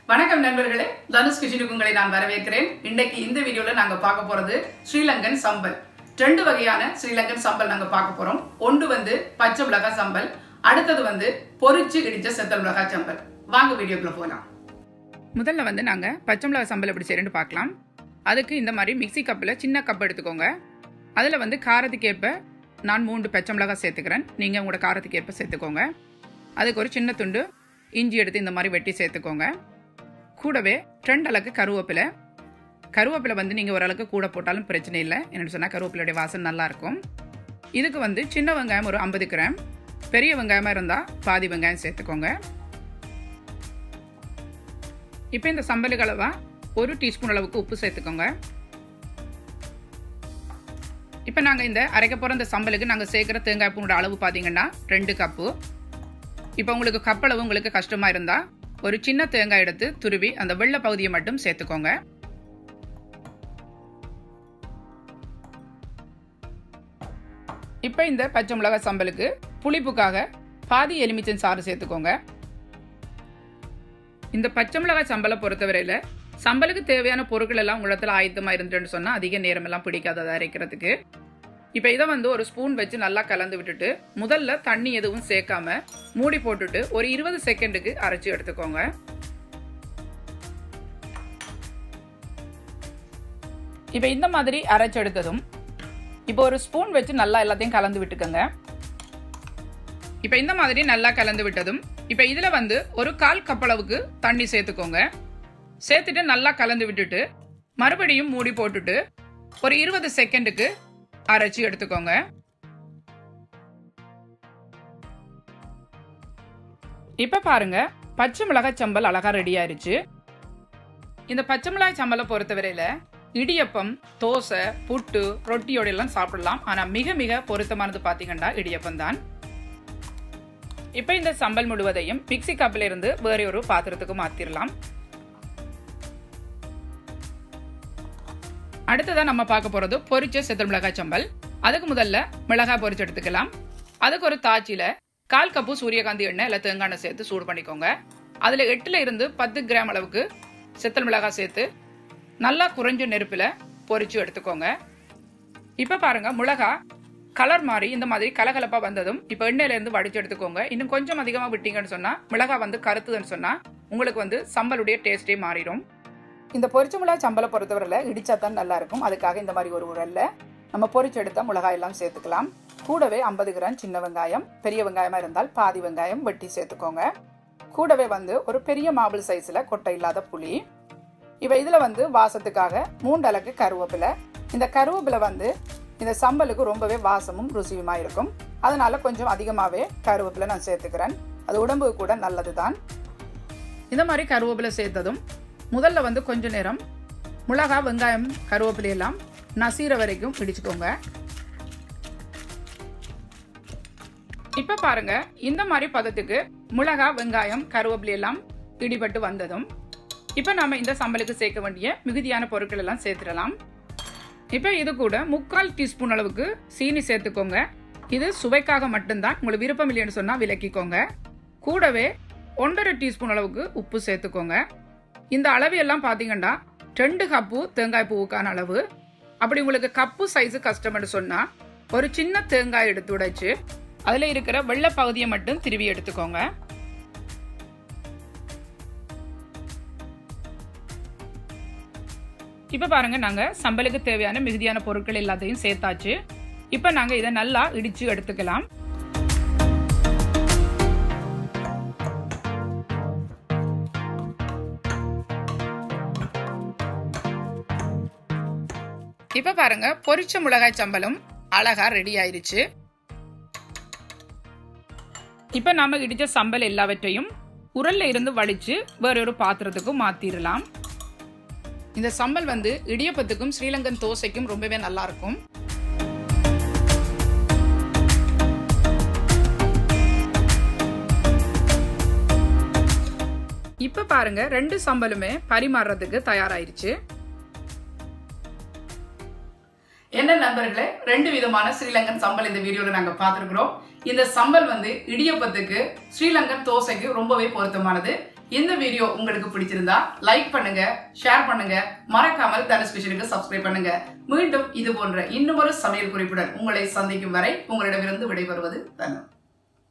வணக்கம் நண்பர்களே, தனுஷ் கிச்சனுக்கு உங்களை நான் வரவேற்கிறேன். இன்னைக்கு இந்த வீடியோல நாங்க பார்க்க போறது ஸ்ரீலங்கன் சம்பல். ரெண்டு வகையான ஸ்ரீலங்கன் சம்பல் நாங்க பார்க்க போறோம். ஒன்று வந்து பச்சை மிளகாய் சம்பல், அடுத்தது வந்து பொரிச்சு இடிச்ச செத்தல் மிளகாய் சம்பல். வாங்க வீடியோக்குள்ள போலாம். முதல்ல வந்து நாங்க பச்சை மிளகாய் சம்பல் எப்படி செய்யறேன்னு பார்க்கலாம். அதுக்கு இந்த மாதிரி மிக்ஸி கப்பில் சின்ன கப் எடுத்துக்கோங்க. அதில் வந்து காரத்துக்கு ஏற்ப நான் 3 பச்சை மிளகாய் சேர்த்துக்கிறேன். நீங்கள் உங்களோட காரத்துக்கு ஏற்ப சேர்த்துக்கோங்க. அதுக்கு ஒரு சின்ன துண்டு இஞ்சி எடுத்து இந்த மாதிரி வெட்டி சேர்த்துக்கோங்க. கூடவே 2 அளவுக்கு கருவேப்பிலை வந்து நீங்கள் ஓரளவுக்கு கூட போட்டாலும் பிரச்சனை இல்லை. என்னென்னு சொன்னால் கருவேப்பிலையுடைய வாசனை நல்லாயிருக்கும். இதுக்கு வந்து சின்ன வெங்காயம் ஒரு 50 கிராம், பெரிய வெங்காயமாக இருந்தால் பாதி வெங்காயம் சேர்த்துக்கோங்க. இப்போ இந்த சம்பலுக்கு அளவாக 1 டீஸ்பூன் அளவுக்கு உப்பு சேர்த்துக்கோங்க. இப்போ நாங்கள் இந்த அரைக்க போகிற இந்த சம்பலுக்கு நாங்கள் சேர்க்குற தேங்காய் பூனோட அளவு பார்த்தீங்கன்னா 2 கப்பு. இப்போ உங்களுக்கு கப்பளவு உங்களுக்கு கஷ்டமாக இருந்தால் ஒரு சின்ன தேங்காய் எடுத்து துருவி அந்த வெள்ளை பகுதியை மட்டும் சேர்த்துக்கோங்க. இப்போ இந்த பச்சை மிளகாய் சம்பலுக்கு புளிப்புக்காக பாதி எலுமிச்சை சாறு சேர்த்துக்கோங்க. இந்த பச்சை மிளகாய் சம்பலை பொறுத்தவரையில் சம்பலுக்கு தேவையான பொருட்கள் எல்லாம் உங்களத்தில் ஆயத்தமாக இருந்துன்னு சொன்னால் அதிக நேரம் எல்லாம் பிடிக்காது அதை அரைக்கிறதுக்கு. இப்போ இதை வந்து ஒரு ஸ்பூன் வச்சு நல்லா கலந்து விட்டுட்டு முதல்ல தண்ணி எதுவும் சேர்க்காம மூடி போட்டுட்டு ஒரு 20 செகண்டுக்கு அரைச்சி எடுத்துக்கோங்க. இப்போ இந்த மாதிரி அரைச்சி எடுத்ததும் இப்போ ஒரு ஸ்பூன் வச்சு நல்லா எல்லாத்தையும் கலந்து விட்டுக்கோங்க. இப்போ இந்த மாதிரி நல்லா கலந்து விட்டதும் இப்போ இதில் வந்து ஒரு 1/4 கப் அளவுக்கு தண்ணி சேர்த்துக்கோங்க. சேர்த்துட்டு நல்லா கலந்து விட்டுட்டு மறுபடியும் மூடி போட்டுட்டு ஒரு 20 செகண்டுக்கு அரைச்சி எடுத்துக்கோங்க. இப்ப பாருங்க, பச்சை மிளகாய் சம்பல் அழகா ரெடி ஆயிருச்சு. இந்த பச்சை மிளகாய் சம்பலை பொறுத்தவரையில இடியப்பம், தோசை, புட்டு, ரொட்டியோட எல்லாம் சாப்பிடலாம். ஆனா மிக மிக பொருத்தமானது பாத்தீங்கன்னா இடியப்பம் தான். இப்ப இந்த சம்பல் முழுவதையும் மிக்ஸி கப்பில இருந்து வேற ஒரு பாத்திரத்துக்கு மாத்திரலாம். அடுத்ததான் நம்ம பார்க்க போறது பொரிச்ச செத்தல் மிளகாய் சம்பல். அதுக்கு முதல்ல மிளகாய் பொரிச்சு எடுத்துக்கலாம். அதுக்கு ஒரு தாச்சியில 1/4 கப்பு சூரியகாந்தி எண்ணெய் இல்லை தேங்காய் எண்ணெய் சேர்த்து சூடு பண்ணிக்கோங்க. அதுல 8 இருந்து 10 கிராம் அளவுக்கு செத்தல் மிளகாய் சேர்த்து நல்லா குறைஞ்ச நெருப்புல பொரிச்சு எடுத்துக்கோங்க. இப்ப பாருங்க, மிளகாய் கலர் மாறி இந்த மாதிரி கலகலப்பா வந்ததும் இப்ப எண்ணெயில இருந்து வடிச்சு எடுத்துக்கோங்க. இன்னும் கொஞ்சம் அதிகமா விட்டீங்கன்னு சொன்னா மிளகாய் வந்து கருத்துதுன்னு சொன்னா உங்களுக்கு வந்து சம்பலுடைய டேஸ்டே மாறிடும். இந்த பொரிச்ச மிளகாய் சம்பலை பொறுத்தவரையில் இடிச்சா தான் நல்லா இருக்கும். அதுக்காக இந்த மாதிரி ஒரு உரல்ல நம்ம பொரிச்சு எடுத்த மிளகாய் எல்லாம் சேர்த்துக்கலாம். கூடவே 50 கிராம் சின்ன வெங்காயம், பெரிய வெங்காயமா இருந்தால் பாதி வெங்காயம் வெட்டி சேர்த்துக்கோங்க. கூடவே வந்து ஒரு பெரிய மாபிள் சைஸ்ல கொட்டை இல்லாத புளி. இவ இதுல வந்து வாசத்துக்காக 3 அளவுக்கு கருவேப்பிலை. இந்த கருவேப்பிலை வந்து இந்த சம்பலுக்கு ரொம்பவே வாசமும் ருசியுமா இருக்கும். அதனால கொஞ்சம் அதிகமாவே கருவேப்பிலை நான் சேர்த்துக்கிறேன். அது உடம்புக்கு கூட நல்லதுதான். இந்த மாதிரி கருவேப்பிலை சேர்த்ததும் முதல்ல வந்து கொஞ்ச நேரம் மிளகாய், வெங்காயம், கருவேப்பிலை எல்லாம் நசீர வரைக்கும் பிடிச்சுக்கோங்க. இப்ப பாருங்க, இந்த மாதிரி பதத்துக்கு மிளகாய், வெங்காயம், கருவேப்பிலை எல்லாம் இடிபட்டு வந்ததும் இப்ப நாம இந்த சம்பலுக்கு சேர்க்க வேண்டிய மிகுதியான பொருட்கள் எல்லாம் சேர்த்துடலாம். இப்ப இது கூட 3/4 டீஸ்பூன் அளவுக்கு சீனி சேர்த்துக்கோங்க. இது சுவைக்காக மட்டும்தான், உங்களுக்கு விருப்பம் இல்லைன்னு சொன்னா விலக்கிக்கோங்க. கூடவே 1.5 டீஸ்பூன் அளவுக்கு உப்பு சேர்த்துக்கோங்க. இந்த அளவு எல்லாம் பாத்தீங்கன்னா 2 கப்பு தேங்காய் பூவுக்கான அளவு. அப்படி உங்களுக்கு கப்பு சைஸ் கஷ்டம்னு சொன்னா ஒரு சின்ன தேங்காய் எடுத்து உடைச்சு அதுல இருக்கிற வெள்ளை பகுதியை மட்டும் திருவி எடுத்துக்கோங்க. இப்ப பாருங்க, நாங்க சம்பலுக்கு தேவையான மிகுதியான பொருட்கள் எல்லாத்தையும் சேர்த்தாச்சு. இப்ப நாங்க இதை நல்லா இடிச்சு எடுத்துக்கலாம். இப்ப பாருங்க, பொரிச்ச மிளகாய் சம்பலும் அழகா ரெடி ஆயிருச்சு. இப்ப நாம இடிச்ச சம்பல் எல்லாவற்றையும் உரல்ல இருந்து வடிச்சு வேற ஒரு பாத்திரத்துக்கு மாத்திரலாம். இந்த சம்பல் வந்து இடியப்பத்துக்கும் ஸ்ரீலங்கன் தோசைக்கும் ரொம்பவே நல்லா இருக்கும். இப்ப பாருங்க, 2 சம்பலுமே பரிமாறுறதுக்கு தயாராயிருச்சு. என்ன நண்பர்களே, 2 விதமான ஸ்ரீலங்கன் சம்பல் இந்த வீடியோல நாங்க பார்த்திருக்கிறோம். இந்த சம்பல் வந்து இடியப்பத்துக்கு, ஸ்ரீலங்கன் தோசைக்கு ரொம்பவே பொருத்தமானது. இந்த வீடியோ உங்களுக்கு பிடிச்சிருந்தா லைக் பண்ணுங்க, ஷேர் பண்ணுங்க, மறக்காமல் தனுஷ் கிச்சனுக்கு சப்ஸ்கிரைப் பண்ணுங்க. மீண்டும் இது போன்ற இன்னும் ஒரு சமையல் குறிப்புடன் உங்களை சந்திக்கும் வரை உங்களிடமிருந்து விடைபெறுவது தனு.